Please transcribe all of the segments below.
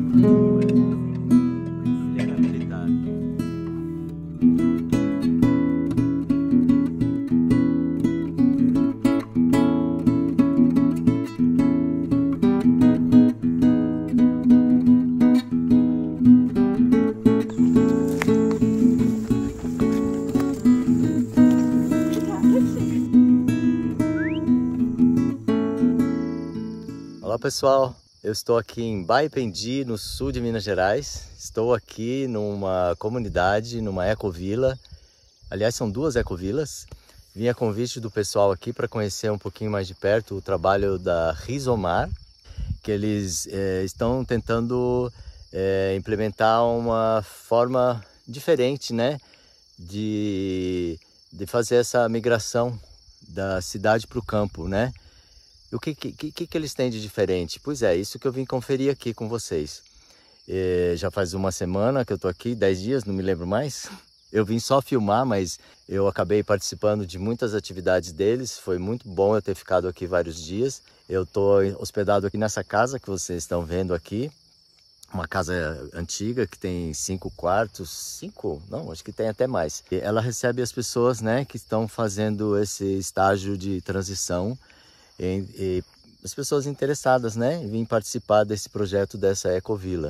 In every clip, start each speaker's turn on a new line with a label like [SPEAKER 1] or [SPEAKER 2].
[SPEAKER 1] Ele era militar. Olá pessoal, eu estou aqui em Baipendi, no sul de Minas Gerais. Estou aqui numa comunidade, numa ecovila. Aliás, são duas ecovilas. Vim a convite do pessoal aqui para conhecer um pouquinho mais de perto o trabalho da Rizomar, que eles estão tentando implementar uma forma diferente, né, de fazer essa migração da cidade para o campo, né? O que eles têm de diferente? Pois é, isso que eu vim conferir aqui com vocês. Já faz uma semana que eu estou aqui, 10 dias, não me lembro mais. Eu vim só filmar, mas eu acabei participando de muitas atividades deles. Foi muito bom eu ter ficado aqui vários dias. Eu estou hospedado aqui nessa casa que vocês estão vendo aqui. Uma casa antiga que tem 5 quartos, 5? Não, acho que tem até mais. E ela recebe as pessoas, né, que estão fazendo esse estágio de transição. E as pessoas interessadas, né, em vir participar desse projeto dessa ecovila.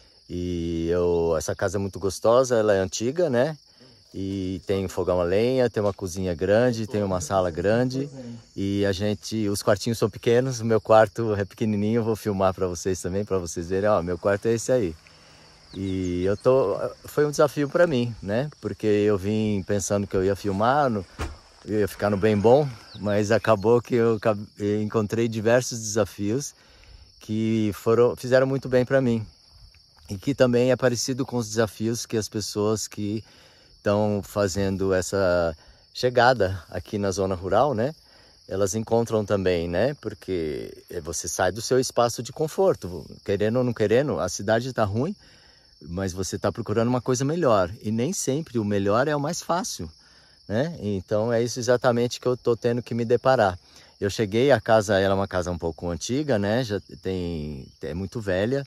[SPEAKER 1] E essa casa é muito gostosa, ela é antiga, né, e tem fogão a lenha, tem uma cozinha grande, tem uma sala grande, e os quartinhos são pequenos. O meu quarto é pequenininho, eu vou filmar para vocês também, para vocês verem. Ó, meu quarto é esse aí. E foi um desafio para mim, né, porque eu vim pensando que eu ia filmar, eu ia ficar no bem bom, mas acabou que eu encontrei diversos desafios que fizeram muito bem para mim. E que também é parecido com os desafios que as pessoas que estão fazendo essa chegada aqui na zona rural, né, elas encontram também, né, porque você sai do seu espaço de conforto, querendo ou não querendo, a cidade está ruim, mas você está procurando uma coisa melhor. E nem sempre o melhor é o mais fácil, né? Então é isso exatamente que eu estou tendo que me deparar. Eu cheguei, a casa ela é uma casa um pouco antiga, né? É muito velha.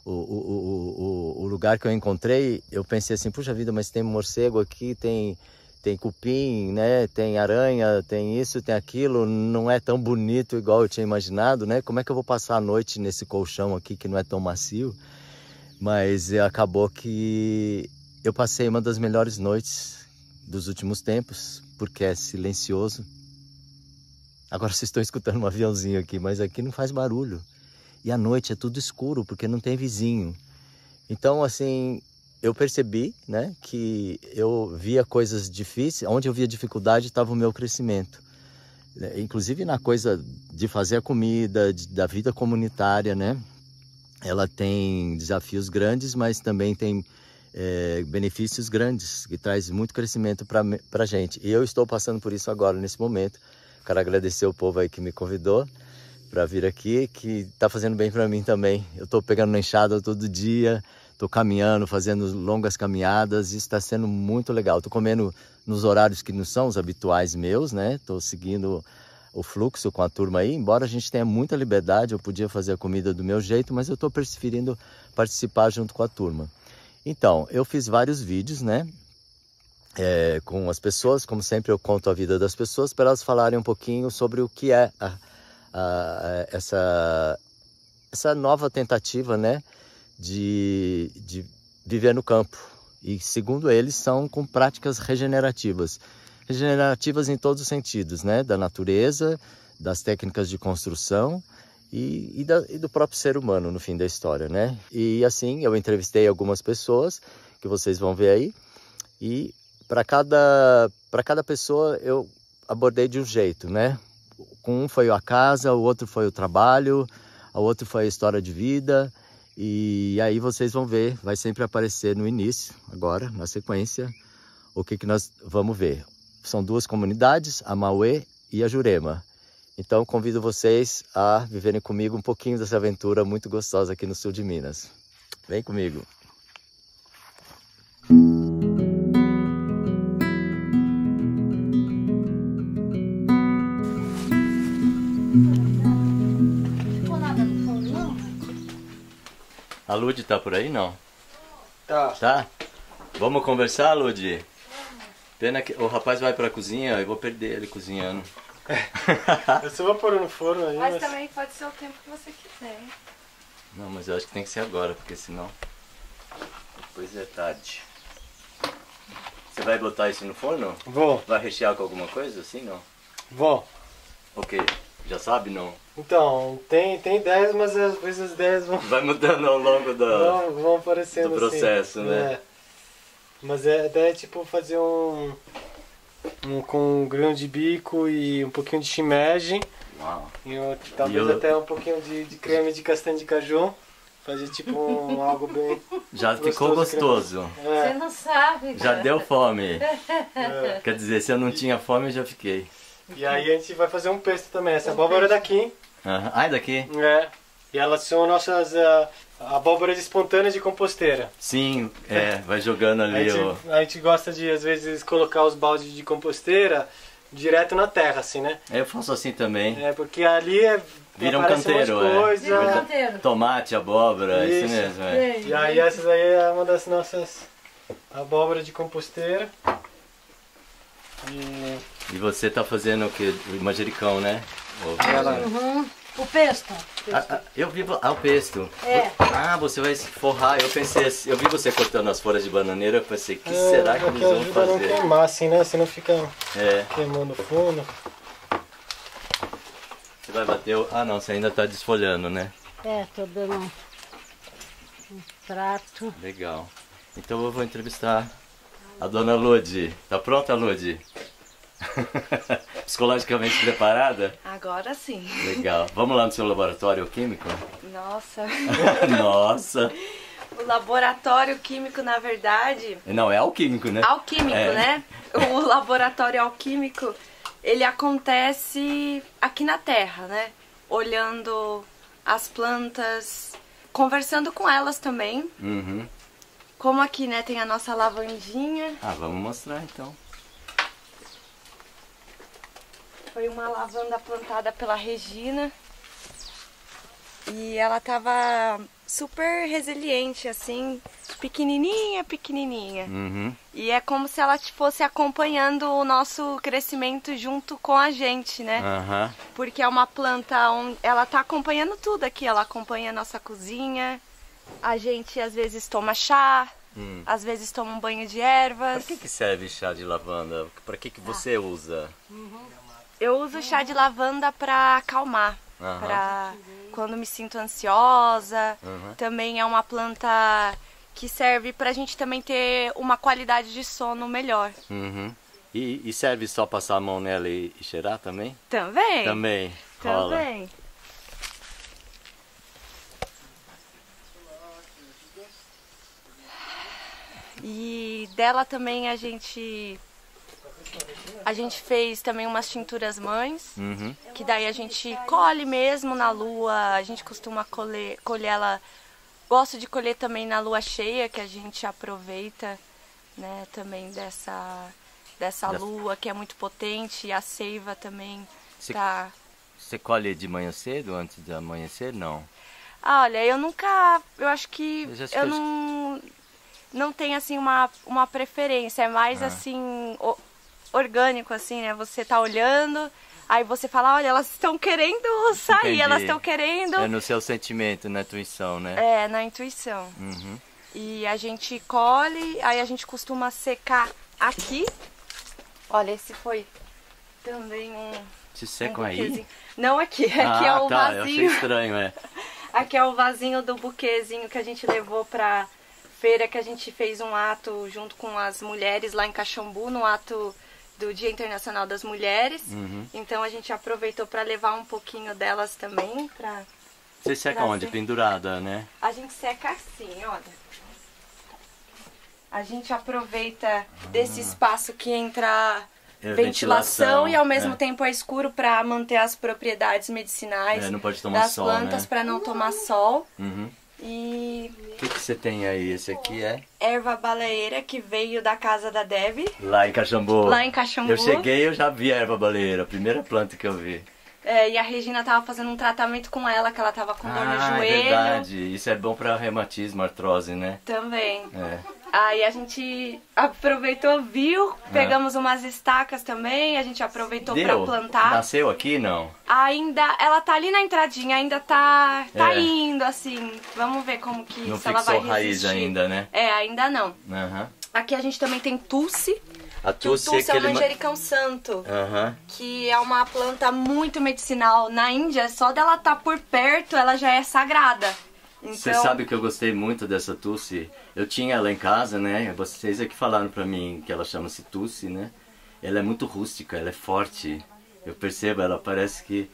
[SPEAKER 1] O lugar que eu encontrei, eu pensei assim, puxa vida, mas tem morcego aqui, tem cupim, né? Tem aranha, tem isso, tem aquilo. Não é tão bonito igual eu tinha imaginado, né? Como é que eu vou passar a noite nesse colchão aqui que não é tão macio? Mas acabou que eu passei uma das melhores noites dos últimos tempos, porque é silencioso. Agora vocês estão escutando um aviãozinho aqui, mas aqui não faz barulho. E à noite é tudo escuro, porque não tem vizinho. Então, assim, eu percebi, né, que eu via coisas difíceis, onde eu via dificuldade estava o meu crescimento. Inclusive na coisa de fazer a comida, da vida comunitária, né? Ela tem desafios grandes, mas também tem benefícios grandes, que traz muito crescimento para a gente. E eu estou passando por isso agora, nesse momento. Quero agradecer o povo aí que me convidou para vir aqui, que está fazendo bem para mim também. Eu estou pegando na enxada todo dia, estou caminhando, fazendo longas caminhadas, isso está sendo muito legal. Estou comendo nos horários que não são os habituais meus, né? Estou seguindo o fluxo com a turma aí, embora a gente tenha muita liberdade, eu podia fazer a comida do meu jeito, mas eu estou preferindo participar junto com a turma. Então, eu fiz vários vídeos, né, com as pessoas. Como sempre eu conto a vida das pessoas para elas falarem um pouquinho sobre o que é essa nova tentativa, né, de viver no campo. E segundo eles, são com práticas regenerativas. Regenerativas em todos os sentidos, né, da natureza, das técnicas de construção, e do próprio ser humano no fim da história, né? E assim, eu entrevistei algumas pessoas que vocês vão ver aí, e para cada pessoa eu abordei de um jeito, né? Com um foi a casa, o outro foi o trabalho, o outro foi a história de vida, e aí vocês vão ver, vai sempre aparecer no início, agora, na sequência, o que nós vamos ver. São duas comunidades, a Mauê e a Jurema. Então convido vocês a viverem comigo um pouquinho dessa aventura muito gostosa aqui no sul de Minas. Vem comigo! A Lud tá por aí, não?
[SPEAKER 2] Tá.
[SPEAKER 1] Tá? Vamos conversar, Lud? Pena que o rapaz vai pra cozinha, eu vou perder ele cozinhando.
[SPEAKER 2] Eu só vou pôr no forno aí,
[SPEAKER 3] Mas também pode ser o tempo que você quiser.
[SPEAKER 1] Não, mas eu acho que tem que ser agora, porque senão depois é tarde. Você vai botar isso no forno?
[SPEAKER 2] Vou.
[SPEAKER 1] Vai rechear com alguma coisa assim, não?
[SPEAKER 2] Vou.
[SPEAKER 1] Ok, já sabe, não?
[SPEAKER 2] Então, tem ideias, mas às vezes as ideias
[SPEAKER 1] Vai mudando ao longo
[SPEAKER 2] vão aparecendo
[SPEAKER 1] do processo,
[SPEAKER 2] assim.
[SPEAKER 1] né?
[SPEAKER 2] É. Mas a ideia é tipo fazer com grão de bico e um pouquinho de shimeji.
[SPEAKER 1] Uau.
[SPEAKER 2] Talvez até um pouquinho de creme de castanha de caju. Fazer tipo algo bem.
[SPEAKER 1] Já ficou gostoso.
[SPEAKER 3] Você não sabe.
[SPEAKER 1] Já deu fome. Quer dizer, se eu não tinha fome, eu já fiquei.
[SPEAKER 2] E aí a gente vai fazer um pesto também. Essa abóbora é daqui.
[SPEAKER 1] Ah, é daqui?
[SPEAKER 2] É. E elas são nossas abóboras espontâneas de composteira.
[SPEAKER 1] Sim, vai jogando ali
[SPEAKER 2] A gente gosta de, às vezes, colocar os baldes de composteira direto na terra, assim, né?
[SPEAKER 1] Eu faço assim também.
[SPEAKER 2] É, porque ali
[SPEAKER 1] Vira um
[SPEAKER 2] aparece
[SPEAKER 1] canteiro,
[SPEAKER 2] monte de coisa.
[SPEAKER 3] Vira um canteiro.
[SPEAKER 1] Tomate, abóbora, isso
[SPEAKER 2] Isso.
[SPEAKER 1] mesmo.
[SPEAKER 2] E aí essas aí é uma das nossas abóboras de composteira.
[SPEAKER 1] E você tá fazendo o que? Manjericão, né?
[SPEAKER 3] Uhum. O pesto.
[SPEAKER 1] Eu vi o pesto.
[SPEAKER 3] É.
[SPEAKER 1] Ah, você vai forrar. Eu pensei, eu vi você cortando as folhas de bananeira, eu pensei, que será que eles vão
[SPEAKER 2] ajuda a não
[SPEAKER 1] fazer?
[SPEAKER 2] queimar assim, né? Você não fica
[SPEAKER 1] É.
[SPEAKER 2] queimando o fundo.
[SPEAKER 1] Você vai bater o... Ah não, você ainda tá desfolhando, né?
[SPEAKER 3] É, tô dando um prato.
[SPEAKER 1] Legal. Então eu vou entrevistar a dona Lud. Tá pronta, Lud? Psicologicamente preparada?
[SPEAKER 4] Agora sim.
[SPEAKER 1] Legal. Vamos lá no seu laboratório químico?
[SPEAKER 4] Nossa.
[SPEAKER 1] Nossa.
[SPEAKER 4] O laboratório químico, na verdade...
[SPEAKER 1] Não, é alquímico, né?
[SPEAKER 4] Alquímico,
[SPEAKER 1] É.
[SPEAKER 4] né? O laboratório alquímico, ele acontece aqui na Terra, né? Olhando as plantas, conversando com elas também.
[SPEAKER 1] Uhum.
[SPEAKER 4] Como aqui, né, tem a nossa lavandinha.
[SPEAKER 1] Ah, vamos mostrar então.
[SPEAKER 4] Foi uma lavanda plantada pela Regina. E ela tava super resiliente, assim, pequenininha, pequenininha.
[SPEAKER 1] Uhum.
[SPEAKER 4] E é como se ela fosse acompanhando o nosso crescimento junto com a gente, né?
[SPEAKER 1] Aham.
[SPEAKER 4] Porque é uma planta onde ela tá acompanhando tudo aqui. Ela acompanha a nossa cozinha. A gente às vezes toma chá, às vezes toma um banho de ervas.
[SPEAKER 1] Para que serve chá de lavanda? Para que você usa?
[SPEAKER 4] Eu uso chá de lavanda para acalmar,
[SPEAKER 1] Aham.
[SPEAKER 4] para quando me sinto ansiosa.
[SPEAKER 1] Uhum.
[SPEAKER 4] Também é uma planta que serve pra gente também ter uma qualidade de sono melhor.
[SPEAKER 1] Uhum. E serve só passar a mão nela e cheirar também?
[SPEAKER 4] Também.
[SPEAKER 1] Também. Rola.
[SPEAKER 4] Também. E dela também a gente fez também umas tinturas mães,
[SPEAKER 1] Uhum.
[SPEAKER 4] que daí a gente colhe mesmo na lua, a gente costuma colher ela, gosto de colher também na lua cheia, que a gente aproveita, né, também dessa lua que é muito potente, e a seiva também tá...
[SPEAKER 1] Você colhe de manhã cedo, antes de amanhecer? Não.
[SPEAKER 4] Ah, olha, eu acho que eu não tenho assim uma preferência, é mais assim orgânico assim, né? Você tá olhando, aí você fala, olha, elas estão querendo sair,
[SPEAKER 1] Entendi.
[SPEAKER 4] elas estão querendo...
[SPEAKER 1] É no seu sentimento, na intuição, né?
[SPEAKER 4] É, na intuição.
[SPEAKER 1] Uhum.
[SPEAKER 4] E a gente colhe, aí a gente costuma secar aqui. Olha, esse foi também
[SPEAKER 1] Se secam
[SPEAKER 4] um
[SPEAKER 1] aí?
[SPEAKER 4] buquezinho. Não aqui, aqui é o
[SPEAKER 1] tá, eu achei
[SPEAKER 4] vasinho.
[SPEAKER 1] estranho, é.
[SPEAKER 4] Aqui é o vasinho do buquezinho que a gente levou pra feira, que a gente fez um ato junto com as mulheres lá em Caxambu, no ato do Dia Internacional das Mulheres.
[SPEAKER 1] Uhum.
[SPEAKER 4] Então a gente aproveitou para levar um pouquinho delas também.
[SPEAKER 1] Você seca onde? Pendurada, né?
[SPEAKER 4] A gente seca assim, olha. A gente aproveita desse espaço que entra ventilação e ao mesmo tempo é escuro para manter as propriedades medicinais
[SPEAKER 1] não pode tomar
[SPEAKER 4] das
[SPEAKER 1] sol,
[SPEAKER 4] plantas,
[SPEAKER 1] né?
[SPEAKER 4] para não tomar sol.
[SPEAKER 1] Uhum.
[SPEAKER 4] E
[SPEAKER 1] O que você tem aí? Esse aqui é?
[SPEAKER 4] erva baleeira que veio da casa da Debbie.
[SPEAKER 1] Lá em Caxambu.
[SPEAKER 4] Lá em Caxambu.
[SPEAKER 1] Eu cheguei e eu já vi a erva baleeira, a primeira planta que eu vi.
[SPEAKER 4] E a Regina tava fazendo um tratamento com ela, que ela tava com dor no joelho.
[SPEAKER 1] É verdade. Isso é bom pra reumatismo, artrose, né?
[SPEAKER 4] Também.
[SPEAKER 1] É.
[SPEAKER 4] Aí a gente aproveitou, viu, pegamos umas estacas também, a gente aproveitou pra plantar.
[SPEAKER 1] Nasceu aqui, não?
[SPEAKER 4] Ainda, ela tá ali na entradinha, ainda tá indo, assim. Vamos ver como que
[SPEAKER 1] Não
[SPEAKER 4] se ela vai
[SPEAKER 1] fixou raiz
[SPEAKER 4] resistir.
[SPEAKER 1] ainda, né?
[SPEAKER 4] Ainda não.
[SPEAKER 1] Aham.
[SPEAKER 4] Aqui a gente também tem tusse.
[SPEAKER 1] A tusse
[SPEAKER 4] O tusse é o manjericão santo, que é uma planta muito medicinal. Na Índia, só dela estar por perto, ela já é sagrada. Então...
[SPEAKER 1] Você sabe que eu gostei muito dessa tusse? Eu tinha ela em casa, né? Vocês é que falaram pra mim que ela chama-se tusse, né? Ela é muito rústica, ela é forte. Eu percebo, ela parece que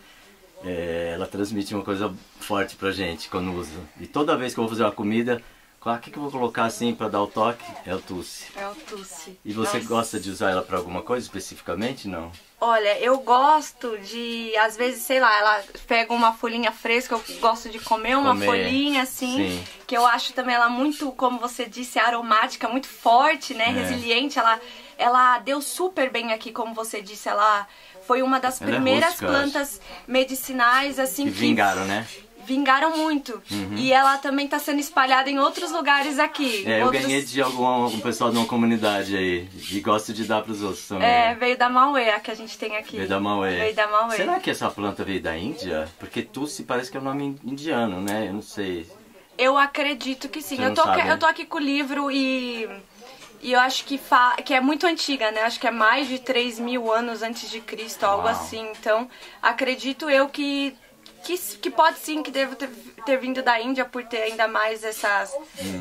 [SPEAKER 1] ela transmite uma coisa forte pra gente quando usa. E toda vez que eu vou fazer uma comida, o que eu vou colocar assim pra dar o toque? É o tusse.
[SPEAKER 4] É o tusse.
[SPEAKER 1] E você gosta de usar ela pra alguma coisa especificamente, não?
[SPEAKER 4] Olha, eu gosto de, às vezes, sei lá, ela pega uma folhinha fresca, eu gosto de comer uma folhinha assim,
[SPEAKER 1] sim.
[SPEAKER 4] Que eu acho também ela muito, como você disse, aromática, muito forte, né, resiliente, ela deu super bem aqui, como você disse, ela foi uma das primeiras plantas medicinais, assim,
[SPEAKER 1] que vingaram, né?
[SPEAKER 4] Vingaram muito. E ela também está sendo espalhada em outros lugares aqui.
[SPEAKER 1] Eu ganhei de algum pessoal de uma comunidade aí. E gosto de dar para os outros também.
[SPEAKER 4] Veio da Mauê, a que a gente tem aqui.
[SPEAKER 1] Veio da Mauê.
[SPEAKER 4] Veio da Mauê.
[SPEAKER 1] Será que essa planta veio da Índia? Porque tusse parece que é um nome indiano, né? Eu não sei.
[SPEAKER 4] Eu acredito que sim.
[SPEAKER 1] Você não sabe, né?
[SPEAKER 4] Eu tô aqui com o livro e eu acho que é muito antiga, né? Acho que é mais de 3.000 anos antes de Cristo, algo assim. Então, acredito eu que pode sim, que deve ter vindo da Índia por ter ainda mais essa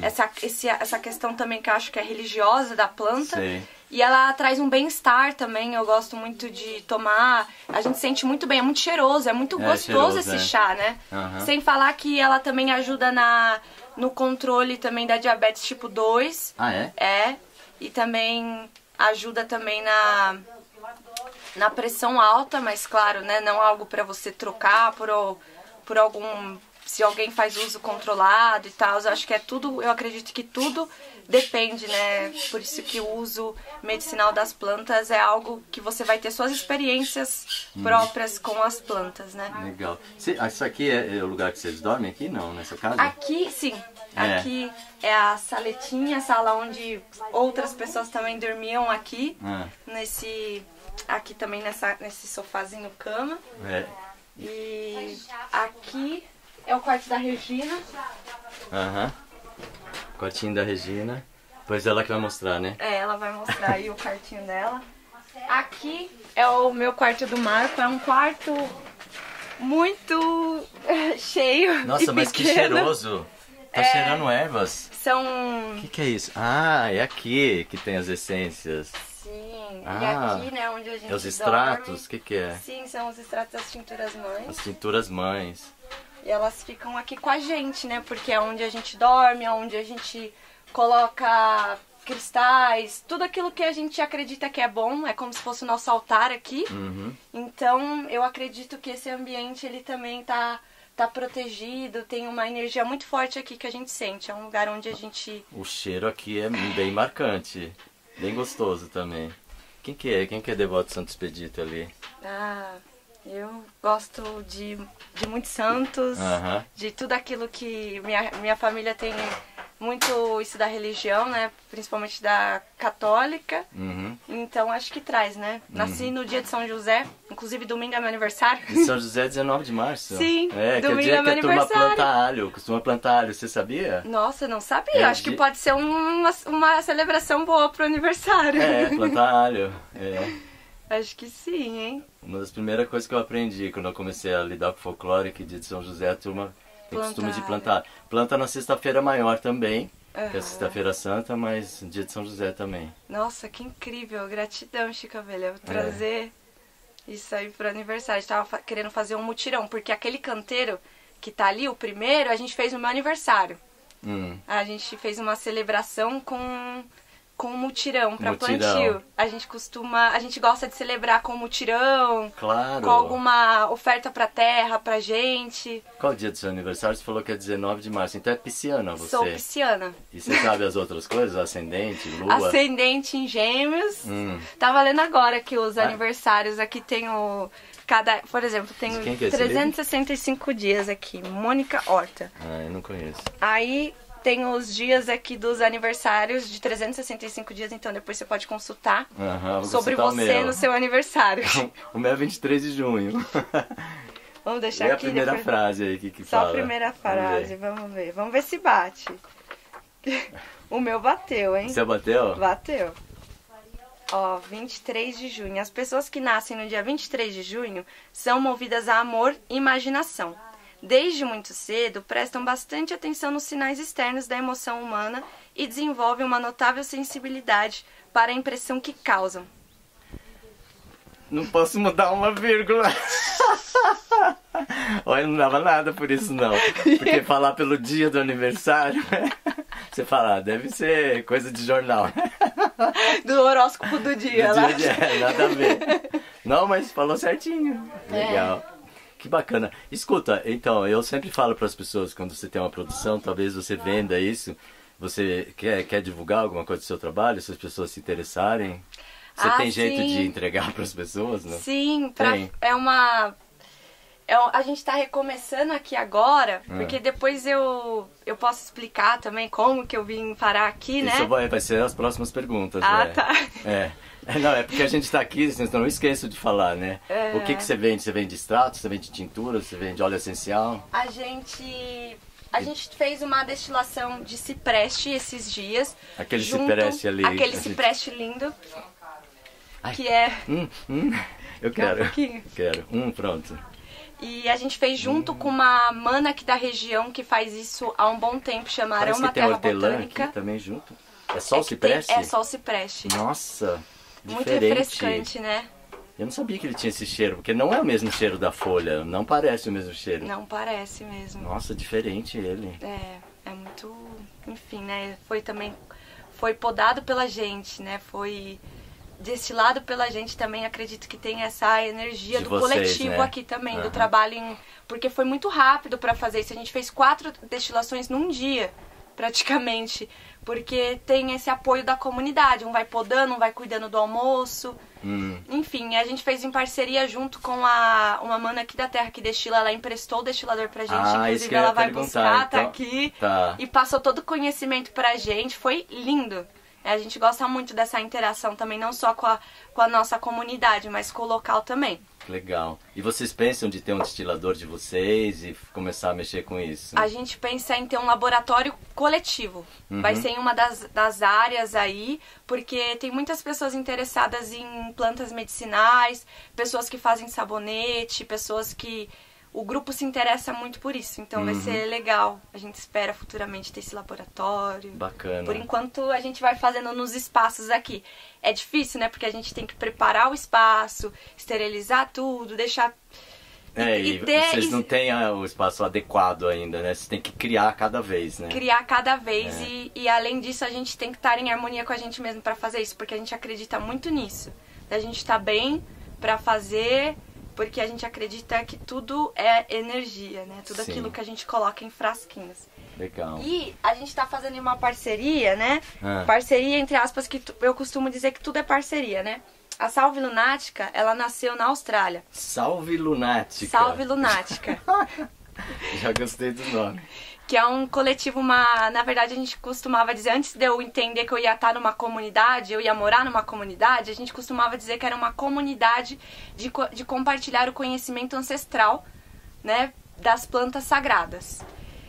[SPEAKER 4] questão também que eu acho que é religiosa da planta.
[SPEAKER 1] Sei.
[SPEAKER 4] E ela traz um bem-estar também, eu gosto muito de tomar, a gente sente muito bem, é muito cheiroso, é muito gostoso esse chá, né? Sem falar que ela também ajuda no controle também da diabetes tipo 2.
[SPEAKER 1] Ah, é?
[SPEAKER 4] E também ajuda também na pressão alta, mas claro, né, não algo para você trocar por algum, se alguém faz uso controlado e tal. Eu acho que eu acredito que tudo depende, né? Por isso que o uso medicinal das plantas é algo que você vai ter suas experiências próprias com as plantas, né?
[SPEAKER 1] Legal. Isso aqui é o lugar que vocês dormem aqui, não? Nessa casa?
[SPEAKER 4] Aqui, sim. Aqui é a saletinha, a sala onde outras pessoas também dormiam aqui. Aqui também nesse sofazinho cama. E aqui é o quarto da Regina.
[SPEAKER 1] Quartinho da Regina. Pois ela que vai mostrar, né?
[SPEAKER 4] Ela vai mostrar aí o quartinho dela. Aqui é o meu quarto do Marco. É um quarto muito cheio.
[SPEAKER 1] Nossa, mas que cheiroso! Tá cheirando ervas.
[SPEAKER 4] São...
[SPEAKER 1] O que é isso? Ah, é aqui que tem as essências.
[SPEAKER 4] Sim, e aqui, né, onde a gente
[SPEAKER 1] dorme. É os extratos? O que é?
[SPEAKER 4] Sim, são os extratos das tinturas mães.
[SPEAKER 1] As tinturas mães.
[SPEAKER 4] E elas ficam aqui com a gente, né, porque é onde a gente dorme, é onde a gente coloca cristais, tudo aquilo que a gente acredita que é bom, é como se fosse o nosso altar aqui. Então, eu acredito que esse ambiente, ele também tá protegido, tem uma energia muito forte aqui que a gente sente. É um lugar onde a gente...
[SPEAKER 1] O cheiro aqui é bem marcante, bem gostoso também. Quem que é devoto de Santo Expedito ali?
[SPEAKER 4] Eu gosto de muitos santos, de tudo aquilo que minha família tem muito isso da religião, né? Principalmente da católica. Então acho que traz, né? Nasci no dia de São José, inclusive domingo é meu aniversário.
[SPEAKER 1] E São José é 19 de março?
[SPEAKER 4] Sim,
[SPEAKER 1] que é o
[SPEAKER 4] domingo
[SPEAKER 1] dia
[SPEAKER 4] é meu
[SPEAKER 1] que a turma
[SPEAKER 4] aniversário.
[SPEAKER 1] costuma plantar alho, você sabia?
[SPEAKER 4] Nossa, não sabia. Acho que pode ser uma celebração boa pro aniversário.
[SPEAKER 1] Plantar alho.
[SPEAKER 4] Acho que sim, hein?
[SPEAKER 1] Uma das primeiras coisas que eu aprendi quando eu comecei a lidar com folclore, que dia de São José a turma tem costume de plantar. Planta na sexta-feira maior também, que é a sexta-feira santa, mas dia de São José também.
[SPEAKER 4] Nossa, que incrível. Gratidão, Chica Velha, por trazer isso aí pro aniversário. A gente tava querendo fazer um mutirão, porque aquele canteiro que tá ali, o primeiro, a gente fez no meu aniversário. A gente fez uma celebração com com mutirão para
[SPEAKER 1] Mutirão.
[SPEAKER 4] plantio. A gente gosta de celebrar com mutirão,
[SPEAKER 1] Claro.
[SPEAKER 4] com alguma oferta para terra, pra gente.
[SPEAKER 1] Qual o dia do seu aniversário? Você falou que é 19 de março, então é pisciana você.
[SPEAKER 4] Sou pisciana.
[SPEAKER 1] E você sabe as outras coisas? Ascendente, lua?
[SPEAKER 4] Ascendente em Gêmeos. Tá valendo agora que os aniversários aqui tem o... Por exemplo, tem
[SPEAKER 1] quem que é esse
[SPEAKER 4] 365 dias aqui. Mônica Horta.
[SPEAKER 1] Ah, eu não conheço.
[SPEAKER 4] Aí tem os dias aqui dos aniversários de 365 dias, então depois você pode consultar
[SPEAKER 1] Aham, vou
[SPEAKER 4] sobre
[SPEAKER 1] consultar o
[SPEAKER 4] você
[SPEAKER 1] meu.
[SPEAKER 4] no seu aniversário.
[SPEAKER 1] O meu é 23 de junho.
[SPEAKER 4] Vamos deixar
[SPEAKER 1] Lê a
[SPEAKER 4] aqui.
[SPEAKER 1] primeira
[SPEAKER 4] depois...
[SPEAKER 1] frase aí que
[SPEAKER 4] Só
[SPEAKER 1] fala.
[SPEAKER 4] a primeira frase,
[SPEAKER 1] Vamos
[SPEAKER 4] vamos ver. Vamos ver se bate. O meu bateu, hein?
[SPEAKER 1] ver. Você bateu?
[SPEAKER 4] Bateu. Ó, 23 de junho. As pessoas que nascem no dia 23 de junho são movidas a amor e imaginação. Desde muito cedo, prestam bastante atenção nos sinais externos da emoção humana e desenvolvem uma notável sensibilidade para a impressão que causam.
[SPEAKER 1] Não posso mudar uma vírgula. Olha, não dava nada por isso não. Porque falar pelo dia do aniversário, você fala, deve ser coisa de jornal.
[SPEAKER 4] Do horóscopo do dia, lá.
[SPEAKER 1] Nada a ver. Não, mas falou certinho. Legal. Que bacana. Escuta, então, eu sempre falo para as pessoas, quando você tem uma produção, talvez você venda isso, você quer divulgar alguma coisa do seu trabalho, se as pessoas se interessarem? Você tem jeito de entregar para as pessoas, né?
[SPEAKER 4] Sim,
[SPEAKER 1] Tem.
[SPEAKER 4] a gente tá recomeçando aqui agora, porque depois eu posso explicar também como que eu vim parar aqui, né?
[SPEAKER 1] Isso vai ser as próximas perguntas,
[SPEAKER 4] Ah,
[SPEAKER 1] né?
[SPEAKER 4] tá.
[SPEAKER 1] Não, é porque a gente está aqui, vocês não esqueçam de falar, né? O que você vende? Você vende extrato, você vende tintura, você vende óleo essencial?
[SPEAKER 4] A gente fez uma destilação de cipreste esses dias.
[SPEAKER 1] Aquele cipreste ali.
[SPEAKER 4] Aquele cipreste lindo. Que é...
[SPEAKER 1] Eu quero.
[SPEAKER 4] Um pouquinho.
[SPEAKER 1] Quero. Pronto.
[SPEAKER 4] E a gente fez junto com uma mana aqui da região que faz isso há um bom tempo, chama
[SPEAKER 1] Parece
[SPEAKER 4] Aroma
[SPEAKER 1] que tem
[SPEAKER 4] Terra
[SPEAKER 1] hortelã
[SPEAKER 4] Botânica.
[SPEAKER 1] aqui também junto. É só o cipreste?
[SPEAKER 4] É só o cipreste.
[SPEAKER 1] Nossa,
[SPEAKER 4] Muito
[SPEAKER 1] diferente.
[SPEAKER 4] refrescante, né?
[SPEAKER 1] Eu não sabia que ele tinha esse cheiro, porque não é o mesmo cheiro da folha, não parece o mesmo cheiro.
[SPEAKER 4] Não parece mesmo.
[SPEAKER 1] Nossa, diferente ele.
[SPEAKER 4] É muito... Enfim, né? Foi podado pela gente, né? Foi destilado pela gente também. Acredito que tem essa energia
[SPEAKER 1] De
[SPEAKER 4] do
[SPEAKER 1] vocês,
[SPEAKER 4] coletivo
[SPEAKER 1] né?
[SPEAKER 4] aqui também, do trabalho porque foi muito rápido para fazer isso. A gente fez 4 destilações num dia, praticamente. Porque tem esse apoio da comunidade. Um vai podando, um vai cuidando do almoço. Enfim, a gente fez em parceria junto com uma mana aqui da terra que destila. Ela emprestou o destilador pra gente. Inclusive, ela vai buscar,
[SPEAKER 1] então,
[SPEAKER 4] tá aqui.
[SPEAKER 1] Tá.
[SPEAKER 4] E passou todo o conhecimento pra gente. Foi lindo. A gente gosta muito dessa interação também, não só com a nossa comunidade, mas com o local também.
[SPEAKER 1] Legal. E vocês pensam de ter um destilador de vocês e começar a mexer com isso?
[SPEAKER 4] A gente pensa em ter um laboratório coletivo. Vai ser em uma das áreas aí, porque tem muitas pessoas interessadas em plantas medicinais, pessoas que fazem sabonete, pessoas que... O grupo se interessa muito por isso, então vai ser legal. A gente espera futuramente ter esse laboratório.
[SPEAKER 1] Bacana.
[SPEAKER 4] Por enquanto a gente vai fazendo nos espaços aqui. É difícil, né? Porque a gente tem que preparar o espaço, esterilizar tudo, deixar...
[SPEAKER 1] E vocês não têm o espaço adequado ainda, né? Vocês têm que criar cada vez, né?
[SPEAKER 4] Criar cada vez e além disso a gente tem que estar em harmonia com a gente mesmo para fazer isso, porque a gente acredita muito nisso. A gente tá bem para fazer... Porque a gente acredita que tudo é energia, né? Tudo aquilo que a gente coloca em frasquinhos.
[SPEAKER 1] Legal.
[SPEAKER 4] E a gente tá fazendo uma parceria, né? Parceria, entre aspas, que eu costumo dizer que tudo é parceria, né? A Salve Lunática, ela nasceu na Austrália.
[SPEAKER 1] Salve Lunática.
[SPEAKER 4] Salve Lunática.
[SPEAKER 1] Já gostei do nome.
[SPEAKER 4] Que é um coletivo, na verdade a gente costumava dizer, antes de eu entender que eu ia estar numa comunidade, eu ia morar numa comunidade, a gente costumava dizer que era uma comunidade de compartilhar o conhecimento ancestral, né, das plantas sagradas.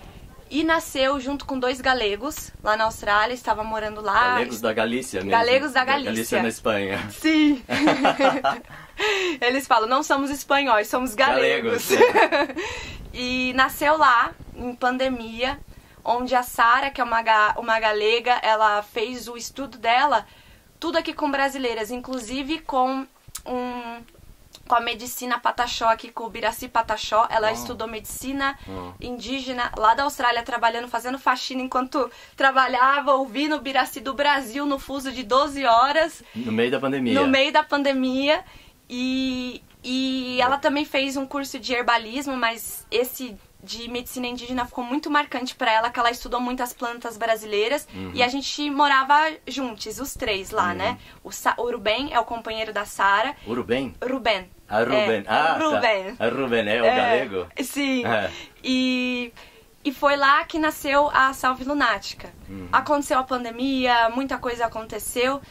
[SPEAKER 4] E nasceu junto com 2 galegos, lá na Austrália, estava morando lá.
[SPEAKER 1] Galegos da Galícia mesmo.
[SPEAKER 4] Galegos da Galícia.
[SPEAKER 1] Galícia na Espanha.
[SPEAKER 4] Sim. Eles falam, não somos espanhóis, somos galegos. E nasceu lá, em pandemia, onde a Sara, que é uma galega, ela fez o estudo dela, tudo aqui com brasileiras, inclusive com com a medicina Pataxó aqui, com o Biraci Pataxó. Ela estudou medicina indígena lá da Austrália, trabalhando, fazendo faxina enquanto trabalhava, ouvindo o Biraci do Brasil no fuso de 12 horas.
[SPEAKER 1] No meio da pandemia.
[SPEAKER 4] No meio da pandemia. E ela também fez um curso de herbalismo, mas esse de medicina indígena ficou muito marcante para ela, que ela estudou muitas plantas brasileiras e a gente morava juntos, os três lá, né? O Ruben é o companheiro da Sara.
[SPEAKER 1] O Ruben?
[SPEAKER 4] Ruben.
[SPEAKER 1] Ah, Ruben.
[SPEAKER 4] Ruben.
[SPEAKER 1] Tá. Ruben, é o galego?
[SPEAKER 4] Sim. E foi lá que nasceu a Salve Lunática. Aconteceu a pandemia, muita coisa aconteceu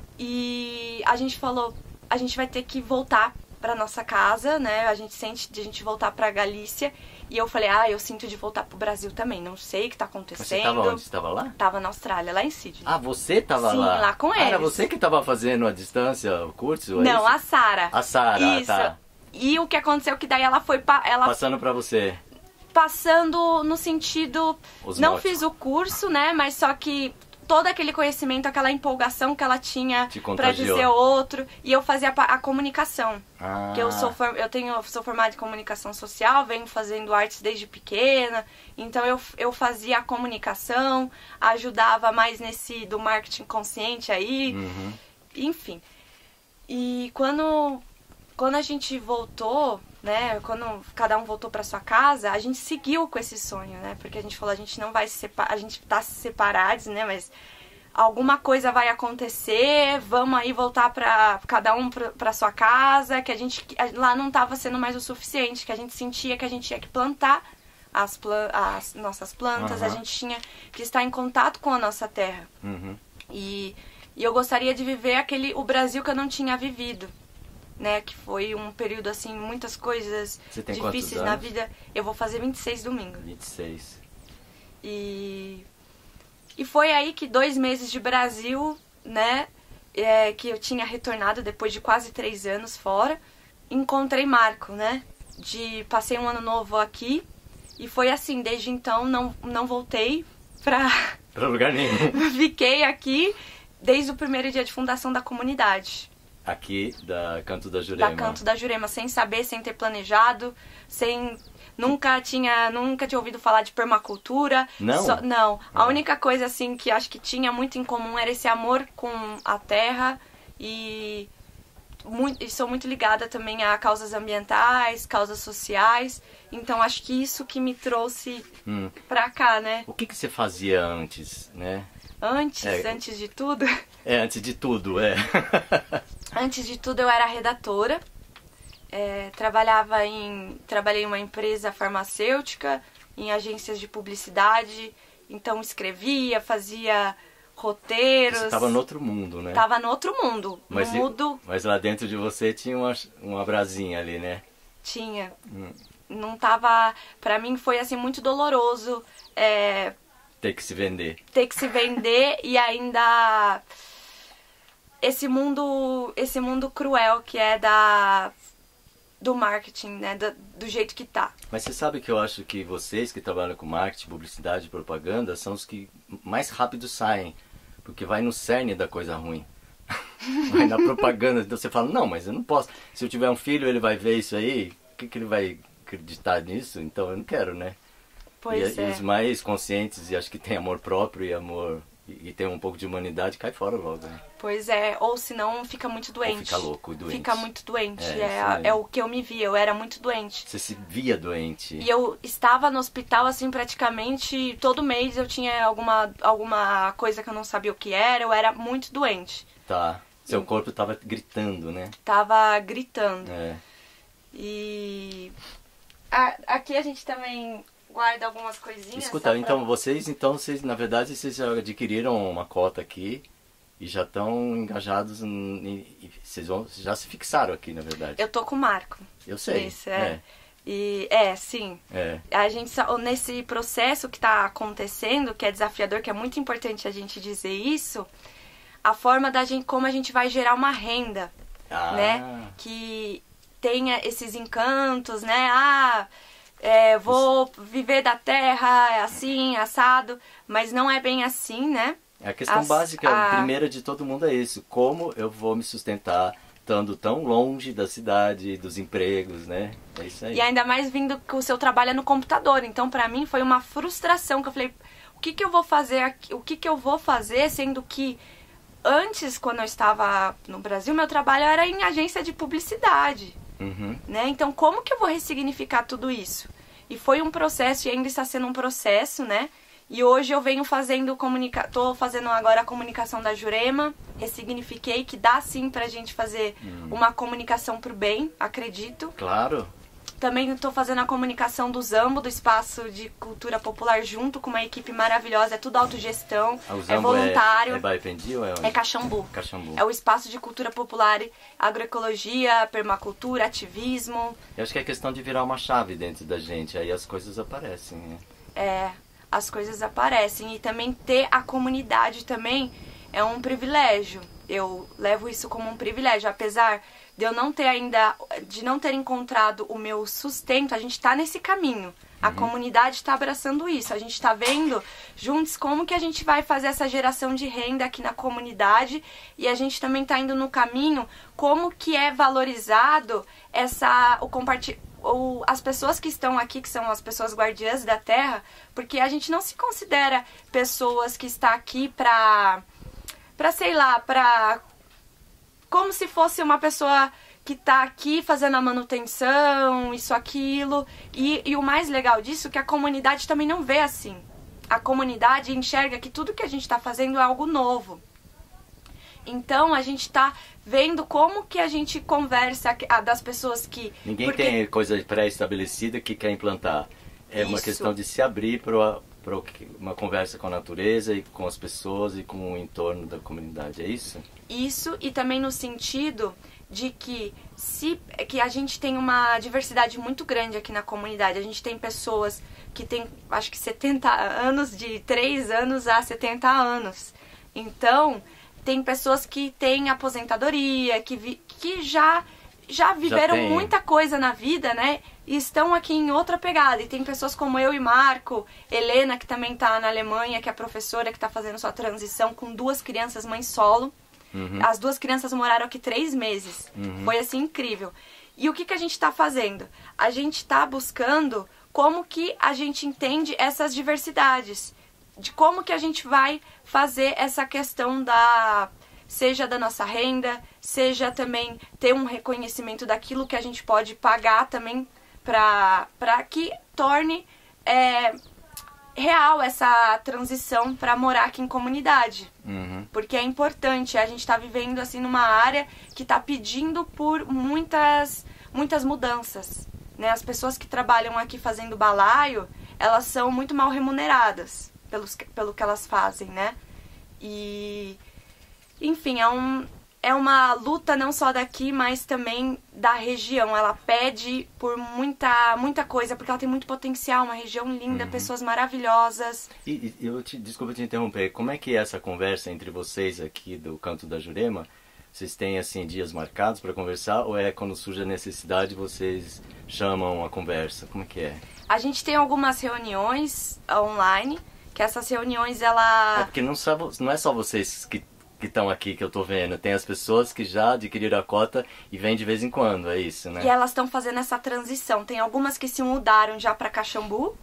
[SPEAKER 4] e a gente falou, a gente vai ter que voltar para nossa casa, né? A gente sente de a gente voltar para Galícia. E eu falei, eu sinto de voltar pro Brasil também. Não sei o que tá acontecendo.
[SPEAKER 1] Você tava onde? Você tava lá?
[SPEAKER 4] Tava na Austrália, lá em Sydney.
[SPEAKER 1] Ah, você tava lá?
[SPEAKER 4] Sim, lá com eles.
[SPEAKER 1] Era você que tava fazendo a distância, o curso?
[SPEAKER 4] Não, a Sara.
[SPEAKER 1] A Sara,
[SPEAKER 4] isso.
[SPEAKER 1] Tá.
[SPEAKER 4] E o que aconteceu que daí ela foi...
[SPEAKER 1] Passando pra você.
[SPEAKER 4] Passando no sentido...
[SPEAKER 1] Osmótico.
[SPEAKER 4] Não fiz o curso, né? Mas só que todo aquele conhecimento, aquela empolgação que ela tinha pra dizer outro. E eu fazia a comunicação. Que eu sou formada em comunicação social, venho fazendo artes desde pequena. Então eu fazia a comunicação, ajudava mais nesse do marketing consciente aí. Enfim. E quando a gente voltou, né, quando cada um voltou para sua casa, a gente seguiu com esse sonho, né? Porque a gente falou, a gente não vai se separar, a gente tá separados, né, mas alguma coisa vai acontecer, vamos aí voltar para cada um para sua casa, que a gente lá não tava sendo mais o suficiente, que a gente sentia que a gente tinha que plantar as nossas plantas, a gente tinha que estar em contato com a nossa terra. E eu gostaria de viver o Brasil que eu não tinha vivido. Né, que foi um período, assim, muitas coisas difíceis na vida. Eu vou fazer 26 domingo.
[SPEAKER 1] 26.
[SPEAKER 4] E foi aí que 2 meses de Brasil, né, que eu tinha retornado depois de quase 3 anos fora, encontrei Marco, né, passei um ano novo aqui, e foi assim, desde então não voltei pra
[SPEAKER 1] lugar nenhum. Fiquei
[SPEAKER 4] aqui desde o primeiro dia de fundação da comunidade.
[SPEAKER 1] Aqui da Canto da Jurema.
[SPEAKER 4] Da Canto da Jurema, sem saber, sem ter planejado, nunca tinha ouvido falar de permacultura.
[SPEAKER 1] Não?
[SPEAKER 4] Não. A única coisa assim que acho que tinha muito em comum era esse amor com a terra e sou muito ligada também a causas ambientais, causas sociais. Então acho que isso que me trouxe pra cá, né?
[SPEAKER 1] O que você fazia antes, né?
[SPEAKER 4] Antes de tudo?
[SPEAKER 1] Antes de tudo,
[SPEAKER 4] Antes de tudo eu era redatora, trabalhei em uma empresa farmacêutica, em agências de publicidade, então escrevia, fazia roteiros. Você
[SPEAKER 1] estava no outro mundo, né?
[SPEAKER 4] Tava no outro mundo,
[SPEAKER 1] mas lá dentro de você tinha uma brasinha ali, né?
[SPEAKER 4] Tinha. Não tava... Pra mim foi assim muito doloroso.
[SPEAKER 1] Ter que se vender.
[SPEAKER 4] E ainda... Esse mundo cruel que é do marketing, né? Do jeito que tá.
[SPEAKER 1] Mas você sabe que eu acho que vocês que trabalham com marketing, publicidade e propaganda são os que mais rápido saem. Porque vai no cerne da coisa ruim. Vai na propaganda. Então você fala, não, mas eu não posso. Se eu tiver um filho, ele vai ver isso aí. O que ele vai acreditar nisso? Então eu não quero, né?
[SPEAKER 4] Pois
[SPEAKER 1] e os mais conscientes e acho que tem amor próprio e amor... E tem um pouco de humanidade, cai fora logo, né?
[SPEAKER 4] Pois é, ou senão fica muito doente.
[SPEAKER 1] Ou fica louco e doente.
[SPEAKER 4] Fica muito doente, é o que eu me via, eu era muito doente.
[SPEAKER 1] Você se via doente.
[SPEAKER 4] E eu estava no hospital, assim, praticamente todo mês eu tinha alguma coisa que eu não sabia o que era, eu era muito doente.
[SPEAKER 1] Tá, seu corpo tava gritando, né?
[SPEAKER 4] Tava gritando. E aqui a gente também... guarda algumas coisinhas.
[SPEAKER 1] Escuta, então vocês na verdade vocês já adquiriram uma cota aqui e já estão engajados vocês já se fixaram aqui, na verdade.
[SPEAKER 4] Eu tô com o Marco.
[SPEAKER 1] Eu sei.
[SPEAKER 4] Isso, E sim. A gente nesse processo que tá acontecendo, que é desafiador, que é muito importante a gente dizer isso, a forma como a gente vai gerar uma renda, né? Que tenha esses encantos, né? Vou viver da terra, assim, assado, mas não é bem assim, né?
[SPEAKER 1] A questão básica, a primeira de todo mundo é isso. Como eu vou me sustentar estando tão longe da cidade, dos empregos, né? É isso aí.
[SPEAKER 4] E ainda mais vindo que o seu trabalho é no computador. Então, pra mim, foi uma frustração que eu falei, o que que eu vou fazer aqui? O que que eu vou fazer, sendo que antes, quando eu estava no Brasil, meu trabalho era em agência de publicidade, né? Então, como que eu vou ressignificar tudo isso? E foi um processo, e ainda está sendo um processo, né? E hoje eu venho fazendo, tô fazendo agora a comunicação da Jurema, ressignifiquei que dá sim pra gente fazer uma comunicação pro bem, acredito.
[SPEAKER 1] Claro.
[SPEAKER 4] Também estou fazendo a comunicação do Zambo, do Espaço de Cultura Popular, junto com uma equipe maravilhosa. É tudo autogestão, é voluntário.
[SPEAKER 1] É Baipendi ou é onde?
[SPEAKER 4] É Caxambu.
[SPEAKER 1] Caxambu.
[SPEAKER 4] É o Espaço de Cultura Popular, agroecologia, permacultura, ativismo.
[SPEAKER 1] Eu acho que é questão de virar uma chave dentro da gente, aí as coisas aparecem, né?
[SPEAKER 4] É, as coisas aparecem. E também ter a comunidade também é um privilégio. Eu levo isso como um privilégio, apesar de eu não ter ainda, de não ter encontrado o meu sustento, a gente está nesse caminho. A comunidade está abraçando isso. A gente está vendo juntos como que a gente vai fazer essa geração de renda aqui na comunidade, e a gente também está indo no caminho como que é valorizado as pessoas que estão aqui, que são as pessoas guardiãs da terra, porque a gente não se considera pessoas que está aqui para sei lá, como se fosse uma pessoa que tá aqui fazendo a manutenção, isso, aquilo. E o mais legal disso é que a comunidade também não vê assim. A comunidade enxerga que tudo que a gente tá fazendo é algo novo. Então a gente tá vendo como que a gente conversa das pessoas que...
[SPEAKER 1] Ninguém tem coisa pré-estabelecida que quer implantar. É uma questão de se abrir para uma conversa com a natureza e com as pessoas e com o entorno da comunidade, é isso?
[SPEAKER 4] Isso, e também no sentido de que a gente tem uma diversidade muito grande aqui na comunidade. A gente tem pessoas que têm, acho que 70 anos, de 3 anos a 70 anos. Então, tem pessoas que têm aposentadoria, que já viveram muita coisa na vida, né? E estão aqui em outra pegada. E tem pessoas como eu e Marco, Helena, que também está na Alemanha, que é a professora que está fazendo sua transição com 2 crianças, mãe solo. As 2 crianças moraram aqui 3 meses. Foi assim incrível. E o que a gente está fazendo? A gente está buscando como que a gente entende essas diversidades. De como que a gente vai fazer essa questão seja da nossa renda, seja também ter um reconhecimento daquilo que a gente pode pagar também para que torne real essa transição para morar aqui em comunidade. Porque é importante, a gente está vivendo assim numa área que está pedindo por muitas mudanças, né? As pessoas que trabalham aqui fazendo balaio, elas são muito mal remuneradas pelo que elas fazem, né? E, enfim, é uma luta não só daqui, mas também da região. Ela pede por muita coisa, porque ela tem muito potencial, uma região linda, pessoas maravilhosas.
[SPEAKER 1] E desculpa te interromper, como é que é essa conversa entre vocês aqui do Canto da Jurema? Vocês têm, assim, dias marcados para conversar, ou é quando surge a necessidade vocês chamam a conversa? Como é que é?
[SPEAKER 4] A gente tem algumas reuniões online, que essas reuniões, ela...
[SPEAKER 1] É porque não é só vocês que estão aqui que eu tô vendo, tem as pessoas que já adquiriram a cota e vêm de vez em quando, é isso, né?
[SPEAKER 4] E elas estão fazendo essa transição. Tem algumas que se mudaram já para Caxambu,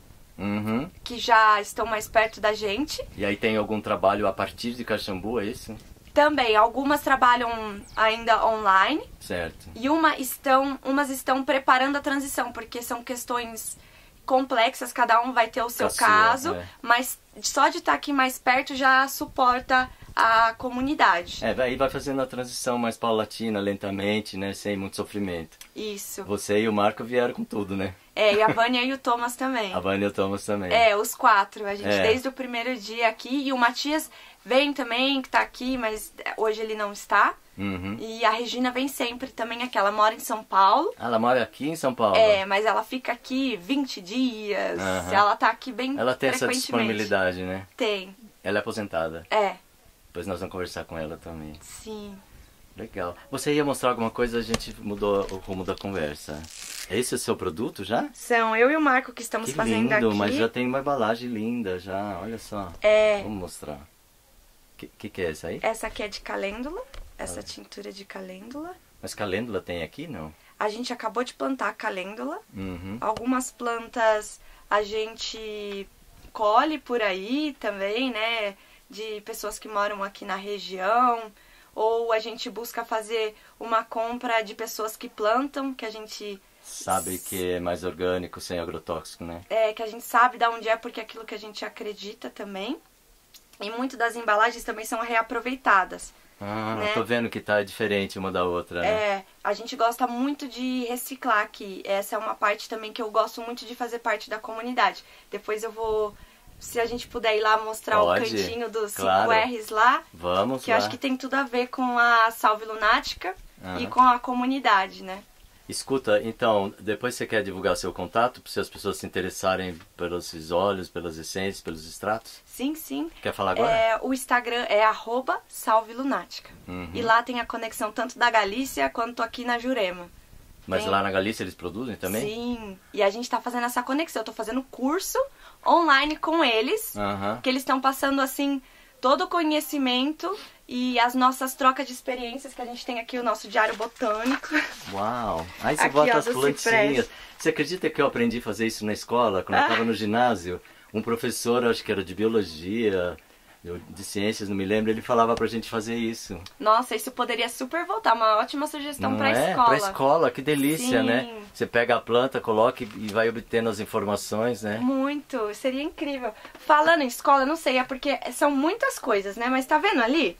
[SPEAKER 4] que já estão mais perto da gente.
[SPEAKER 1] E aí tem algum trabalho a partir de Caxambu, é isso?
[SPEAKER 4] Também, algumas trabalham ainda online.
[SPEAKER 1] Certo.
[SPEAKER 4] E umas estão preparando a transição, porque são questões complexas, cada um vai ter o seu caso, mas só de estar aqui mais perto já suporta a comunidade.
[SPEAKER 1] Aí vai fazendo a transição mais paulatina, lentamente, né? Sem muito sofrimento.
[SPEAKER 4] Isso.
[SPEAKER 1] Você e o Marco vieram com tudo, né?
[SPEAKER 4] E a Vânia e o Thomas também.
[SPEAKER 1] A Vânia e o Thomas também.
[SPEAKER 4] Os 4. A gente desde o primeiro dia aqui. E o Matias vem também, que tá aqui, mas hoje ele não está. E a Regina vem sempre também aqui. Ela mora em São Paulo.
[SPEAKER 1] Ela mora aqui em São Paulo?
[SPEAKER 4] Mas ela fica aqui 20 dias. Ela tá aqui bem frequentemente.
[SPEAKER 1] Ela tem essa disponibilidade, né?
[SPEAKER 4] Tem.
[SPEAKER 1] Ela é aposentada? Depois nós vamos conversar com ela também.
[SPEAKER 4] Sim.
[SPEAKER 1] Legal. Você ia mostrar alguma coisa, a gente mudou o rumo da conversa. Esse é o seu produto já?
[SPEAKER 4] São eu e o Marco que estamos fazendo aqui.
[SPEAKER 1] Mas já tem uma embalagem linda já, olha só. Vamos mostrar. Que é essa aí?
[SPEAKER 4] Essa aqui é de calêndula, essa tintura de calêndula.
[SPEAKER 1] Mas calêndula tem aqui, não?
[SPEAKER 4] A gente acabou de plantar calêndula.
[SPEAKER 1] Uhum.
[SPEAKER 4] Algumas plantas a gente colhe por aí também, né? De pessoas que moram aqui na região. Ou a gente busca fazer uma compra de pessoas que plantam, que a gente...
[SPEAKER 1] Sabe que é mais orgânico, sem agrotóxico, né?
[SPEAKER 4] Que a gente sabe de onde é, porque é aquilo que a gente acredita também. E muito das embalagens também são reaproveitadas. Né?
[SPEAKER 1] Tô vendo que tá diferente uma da outra, né?
[SPEAKER 4] A gente gosta muito de reciclar aqui. Essa é uma parte também que eu gosto muito de fazer parte da comunidade. Depois eu vou, se a gente puder ir lá mostrar o cantinho dos 5Rs lá.
[SPEAKER 1] Vamos
[SPEAKER 4] que
[SPEAKER 1] lá.
[SPEAKER 4] Eu acho que tem tudo a ver com a Salve Lunática e com a comunidade, né?
[SPEAKER 1] Escuta, então, depois você quer divulgar seu contato para as pessoas se interessarem pelos óleos, pelas essências, pelos extratos?
[SPEAKER 4] Sim, sim.
[SPEAKER 1] Quer falar agora?
[SPEAKER 4] O Instagram é @salvelunática. E lá tem a conexão tanto da Galícia quanto aqui na Jurema.
[SPEAKER 1] Mas lá na Galícia eles produzem também?
[SPEAKER 4] Sim. E a gente tá fazendo essa conexão. Eu tô fazendo curso online com eles, que eles estão passando, assim, todo o conhecimento e as nossas trocas de experiências que a gente tem aqui, o nosso diário botânico.
[SPEAKER 1] Uau! Aí você
[SPEAKER 4] Aqui,
[SPEAKER 1] bota
[SPEAKER 4] ó,
[SPEAKER 1] as
[SPEAKER 4] do
[SPEAKER 1] plantinhas.
[SPEAKER 4] ciprés.
[SPEAKER 1] Você acredita que eu aprendi a fazer isso na escola, quando eu estava no ginásio? Um professor, acho que era de biologia, de ciências, não me lembro, ele falava pra gente fazer isso.
[SPEAKER 4] Nossa, isso poderia super voltar, uma ótima sugestão pra escola.
[SPEAKER 1] Pra escola, que delícia,
[SPEAKER 4] Sim.
[SPEAKER 1] né? Você pega a planta, coloca e vai obtendo as informações, né?
[SPEAKER 4] Muito, seria incrível. Falando em escola, não sei, é porque são muitas coisas, né? Mas tá vendo ali?